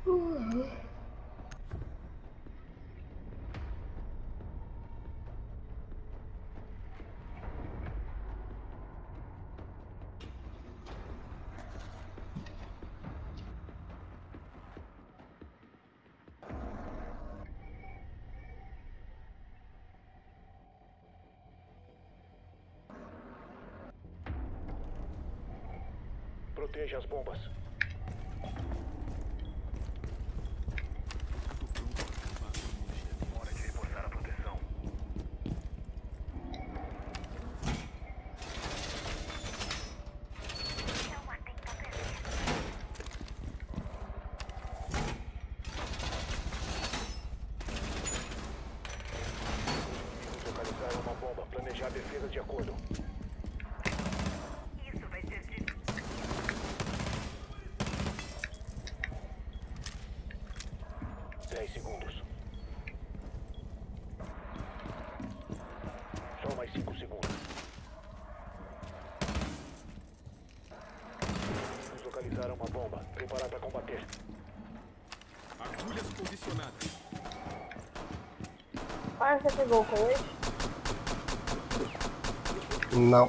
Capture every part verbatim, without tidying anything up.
Uhum. Proteja as bombas. Hora de reforçar a proteção. Não atento a presença. Localizar uma bomba. Planejar a defesa de acordo. Isso vai ser de... dez segundos. Só mais cinco segundos. Vamos localizar uma bomba. Preparar para combater. Agulhas posicionadas. Ah, você pegou o colete? Não.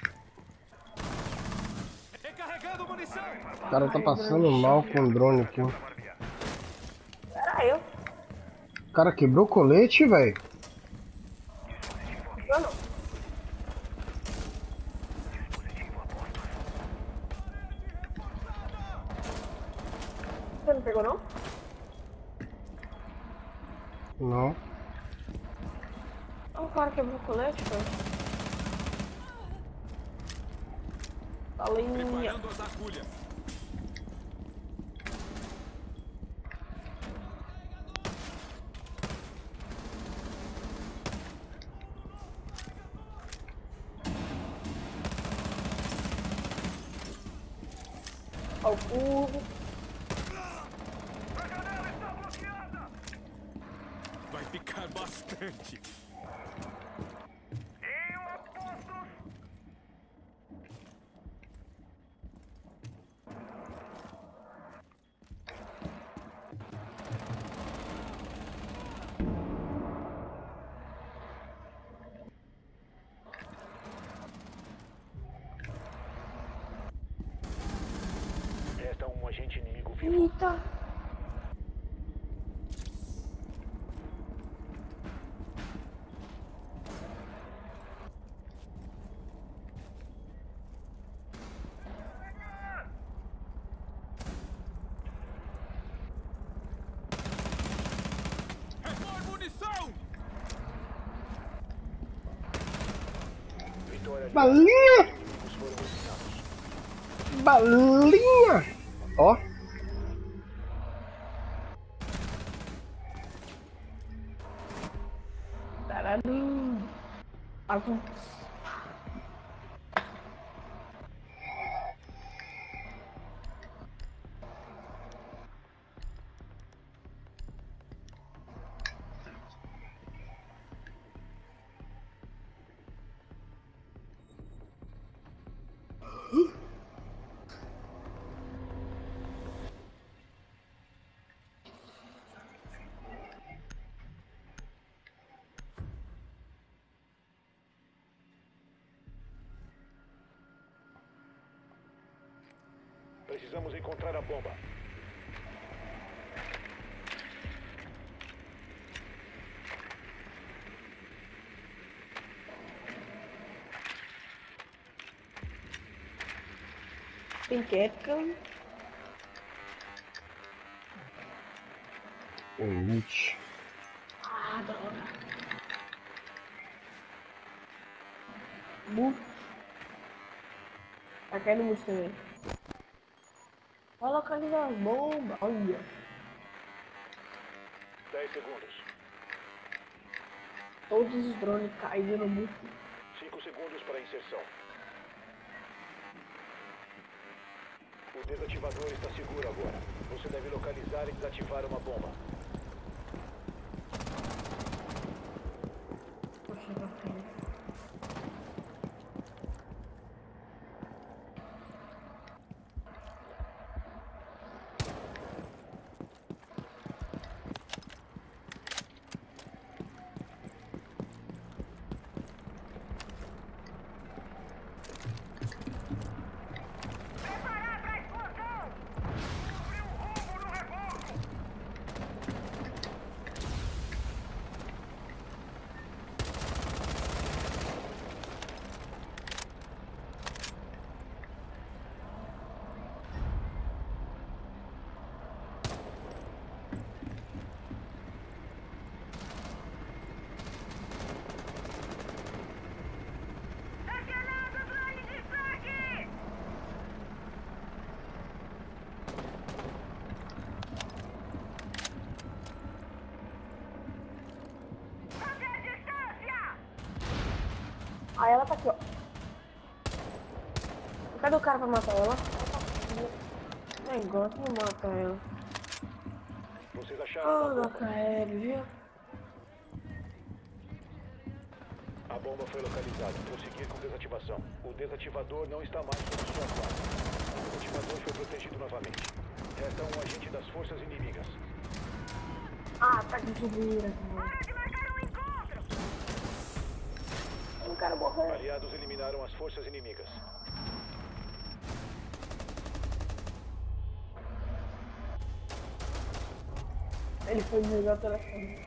Recarregando munição. O cara tá passando mal com o drone aqui. Caralho. O cara quebrou o colete, velho. Eu não. Você não pegou, não? Não. Ah, o cara quebrou o colete, cara. Balinha. Preparando as agulhas. Ao cubo. A janela está bloqueada! Vai picar bastante. Em apostos! Resta um agente inimigo vivo. Eita. Repor munição. Vitória de Balinha! inimigos foram eliminados. Balinha! Ó. Caralho. Avança. Precisamos encontrar a bomba. Pinqueca. Elite. Ah, droga. Bu. Tá caindo muito também. Vai localizar as bombas. Olha. dez segundos. Todos os drones caíram no bucho. cinco segundos para a inserção. O desativador está seguro agora. Você deve localizar e desativar uma bomba. Poxa, bacana. Aí ela tá aqui, ó. Cadê o cara pra matar ela? Negócio de matar ela. Vocês acharam Ah, uma na bomba. K L, viu? A bomba foi localizada. Prosseguir com desativação. O desativador não está mais sob sua guarda. O desativador foi protegido novamente. Resta um agente das forças inimigas. Ah, tá de bobeira. Hora de marcar um encontro! Eu não quero morrer. Aliados eliminaram as forças inimigas. Ele foi desligar o telefone.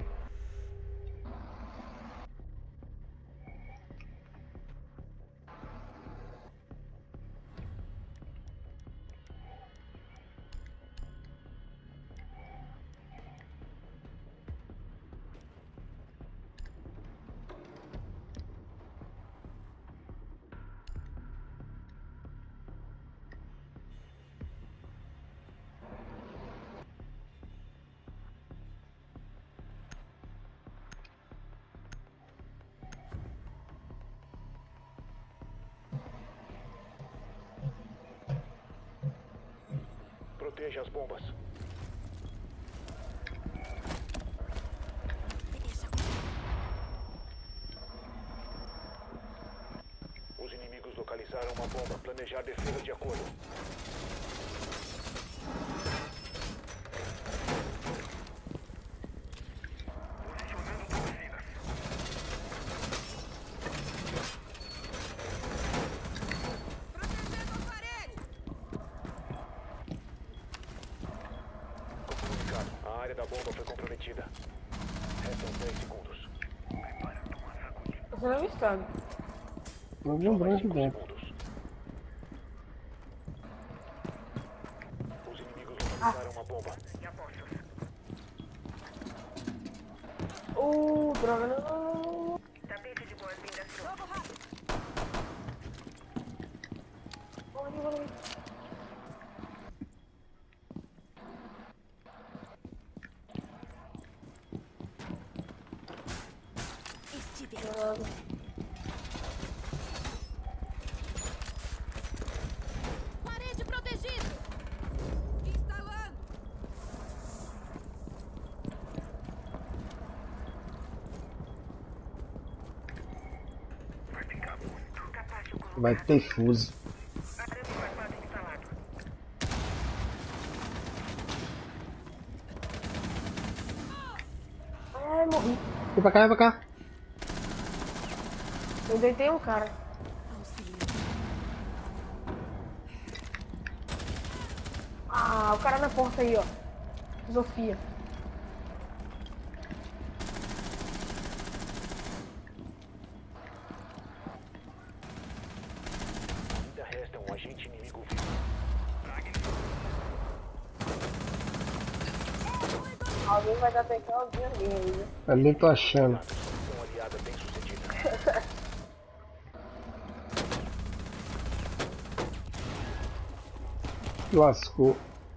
Proteja as bombas. Os inimigos localizaram uma bomba. Planejar defesa de acordo. Comunicado. A área da bomba foi comprometida. Restam dez segundos. Você não é avistado. Não lembrando de cinco dentro. segundos. Os inimigos localizaram uma bomba. Uh, droga, não, não, não. Tapete de boas-vindas pronto. Morre, morre. Droga. Parede protegida! Instalando! Capacete colocado. Vai ter fuso. Arame farpado instalado. Ai, morri. Vem pra cá, vem pra cá. Eu deitei um cara. Auxílio. Ah, o cara na porta aí, ó. Sofia. Ainda resta um agente inimigo vivo. Alguém vai dar P K alguém ali ainda. Ali tô achando. Missão aliada bem sucedida. Lascou.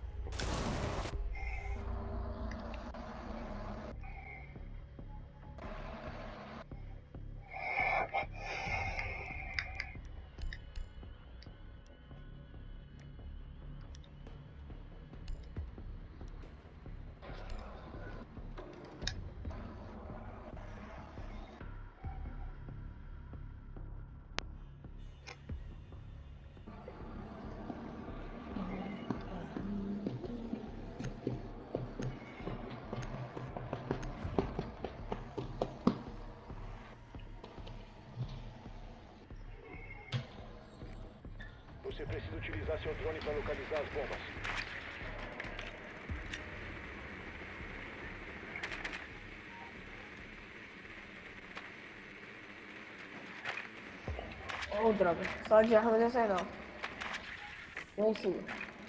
Você precisa utilizar seu drone para localizar as bombas. Oh, droga. Só de arma desse aí não. Vem em cima.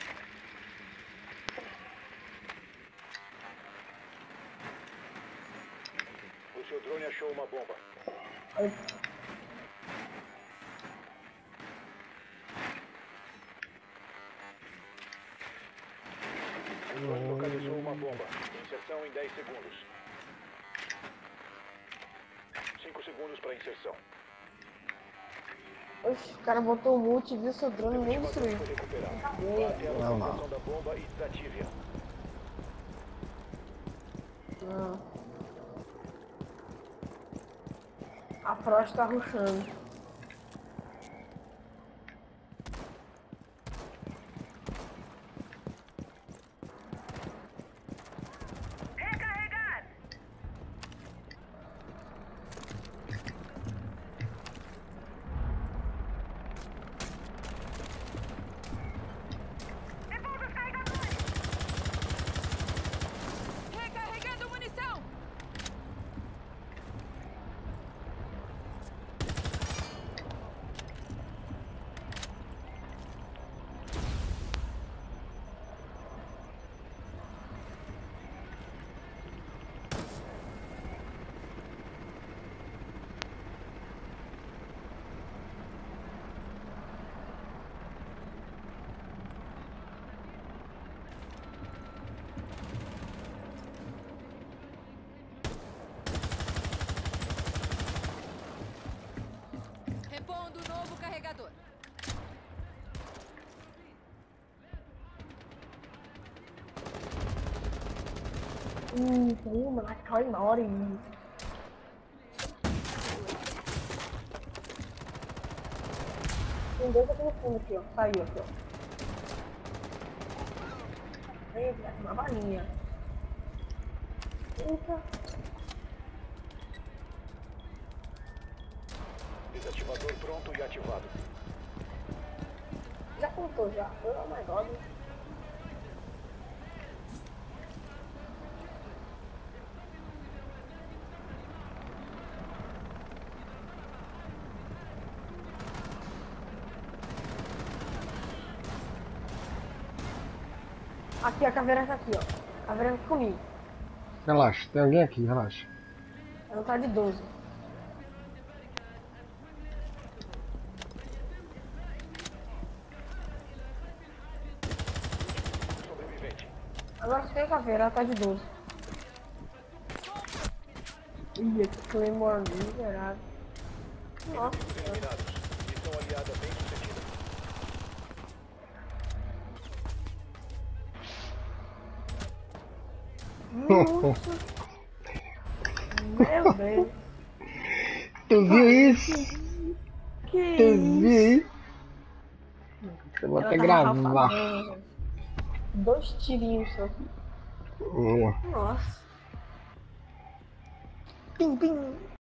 O seu drone achou uma bomba. Ai, O drone localizou uma bomba. Inserção em dez segundos. cinco segundos para inserção. Oxe, o cara botou o multi, viu seu drone nem Desativador destruiu. foi recuperado. Cadê? Vá até a Não, não. localização da bomba e desative-a. Não. A Frost tá rushando. Recarregar! Devolva os carregadores! Recarregando munição! Repondo o novo carregador. Hum, tem uma na Toy Nori. Tem dois aqui no fundo aqui, ó. Saiu aqui, ó. Eita, uma balinha. Eita. Desativador pronto e ativado. Já contou já. Oh my god. Aqui, a caveira tá aqui, ó. A caveira tá comigo. Relaxa, tem alguém aqui, relaxa. Ela tá de doze. Sobrevivente. Agora você tem a caveira, ela tá de doze. Ih, esse Claymore miserável. Nossa, Inimigos eliminados. Missão aliada bem sucedida. nossa. Meu Deus. Tu viu isso? Que Tu isso? viu isso? Eu vou Ela até tava gravar. rafadona. Dois tirinhos só. Hum. Nossa. Pim, pim.